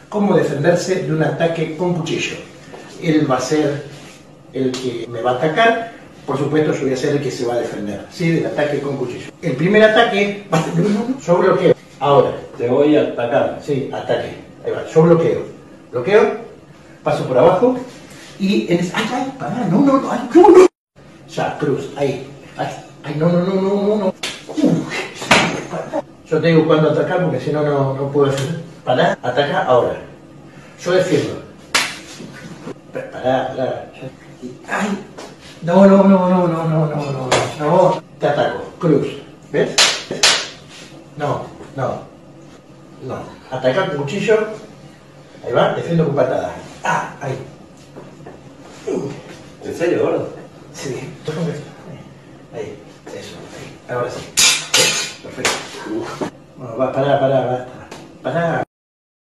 cómo defenderse de un ataque con cuchillo. Él va a ser el que me va a atacar, por supuesto yo voy a ser el que se va a defender, ¿sí? Del ataque con cuchillo. El primer ataque va a ser, yo bloqueo. Ahora. Te voy a atacar. Sí, ataque. Ahí va, yo bloqueo. Bloqueo, paso por abajo y en ese... ¡Ay, pará! ¡No! Ya, cruz, ahí. ¡Ay, no! Yo te digo cuándo atacar porque si no, no puedo hacer. Pará, ataca ahora. Yo defiendo. Pará. ¡Ay! No. Te ataco. Cruz. ¿Ves? No. Ataca con cuchillo. Ahí va, defiendo con patada. Ahí. ¿En serio, gordo? Sí. Ahí. Eso. Ahí. Ahora sí. Perfecto. Bueno, pará.